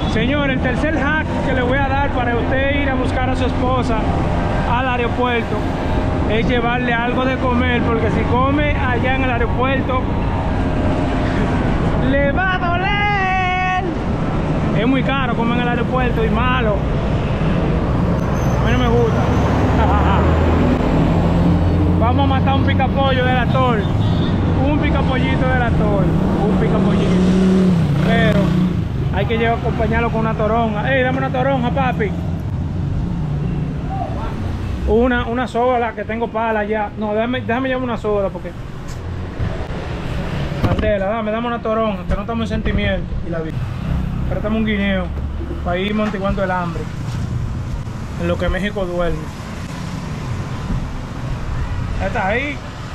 Señor, el tercer hack que le voy a dar para usted ir a buscar a su esposa al aeropuerto es llevarle algo de comer, porque si come allá en el aeropuerto le va a doler. Es muy caro comer en el aeropuerto y malo. A mí no me gusta. Vamos a matar un picapollo del atol. Un picapollito del atol. Un picapollito. Pero hay que llevar, acompañarlo con una toronja. ¡Ey, dame una toronja, papi! Una soda, que tengo pala ya. No, déjame llevar una soda porque... Candela, dame una toronja, que no estamos en sentimiento. Y la vida. Préstame un guineo para ir montiguando el hambre. En lo que México duerme. ¿Estás ahí?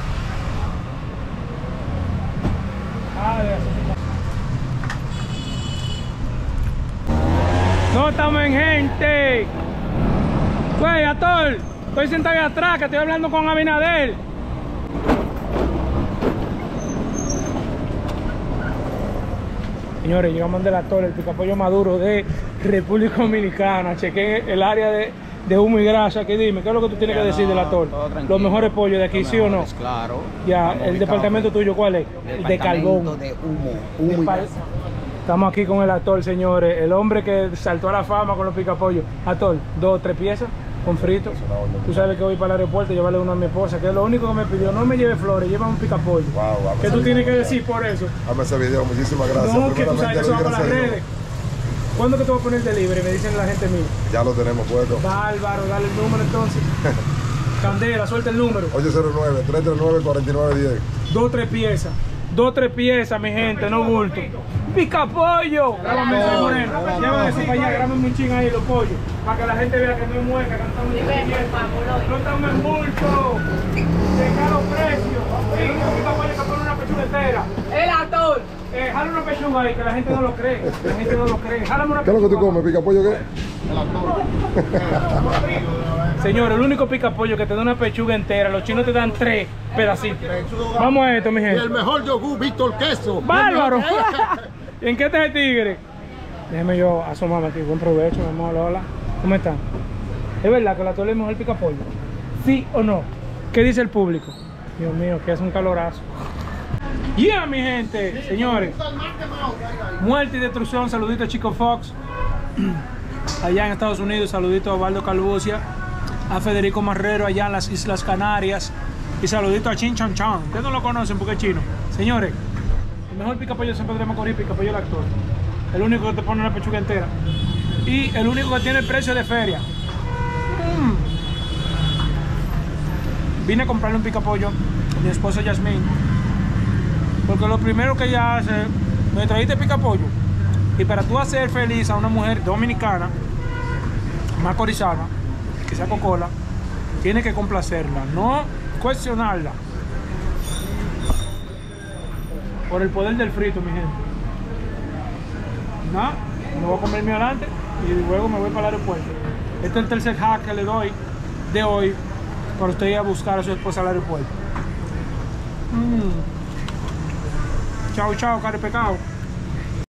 No estamos en gente. Güey, Atol, estoy sentado ahí atrás, que estoy hablando con Abinader. Señores, llegamos del Atol, el picapollo maduro de República Dominicana. Chequé el área de humo y grasa. Aquí dime, ¿qué es lo que tú tienes que decir del Atol? Los mejores pollos de aquí, ¿sí o no? Claro. Ya, el departamento tuyo, ¿cuál es? El de carbón. De humo y grasa. Estamos aquí con el Atol, señores. El hombre que saltó a la fama con los picapollos. Atol, 2 o 3 piezas con frito. Tú sabes que voy para el aeropuerto y llevarle uno a mi esposa, que es lo único que me pidió. No me lleve flores, lleva un picapollo. Wow, ¿Qué tú tienes que decir por eso? Dame ese video, muchísimas gracias. No, que tú sabes que eso va para las redes. ¿Cuándo que te voy a poner el delivery? Me dicen la gente mía. Ya lo tenemos puesto. Bárbaro, dale el número entonces. Candela, suelta el número. 809-339-4910. 2 o 3 piezas. 2 o 3 piezas, mi gente, no bulto. ¡Picapollo! Grábame ese moreno. Llévame eso para allá, grábame un ching ahí los pollos. Para que la gente vea que no es mueca, que no estamos en movimiento. No estamos en bulto. De caro precio. Un picapollo que pone una pechuga entera. El Atol. Jala una pechuga ahí, que la gente no lo cree. La gente no lo cree. Jálame una ¿Qué es lo que tú pechuga. comes, picapollo qué? Señor, el único picapollo que te da una pechuga entera, los chinos te dan 3 pedacitos. Vamos a esto, mi Y gente. el mejor yogur, Víctor Queso. ¡Bárbaro! ¿En qué está el tigre? Déjeme yo asomarme aquí. Buen provecho, mi amor. Hola. ¿Cómo están? ¿Es verdad que la Atol es mejor picapollo? ¿Sí o no? ¿Qué dice el público? Dios mío, que hace un calorazo. ¡Yeah, mi gente! Señores, muerte y destrucción. Saludito a Chico Fox. Allá en Estados Unidos, saludito a Osvaldo Calbucia, a Federico Marrero allá en las Islas Canarias, y saludito a Chin Chan Chan. Ustedes no lo conocen porque es chino. Señores, el mejor picapollo de San Pedro de Macorís, picapollo el actor. El único que te pone una pechuga entera. Y el único que tiene el precio de feria. Vine a comprarle un picapollo a mi esposa Yasmín, porque lo primero que ella hace, me trajiste picapollo. Y para tú hacer feliz a una mujer dominicana, macorizana, que sea cocola, tienes que complacerla, no cuestionarla. Por el poder del frito, mi gente. Nada, me voy a comer mi adelante y luego me voy para el aeropuerto. Este es el tercer hack que le doy de hoy para usted ir a buscar a su esposa al aeropuerto. Chao, chao, care pecado.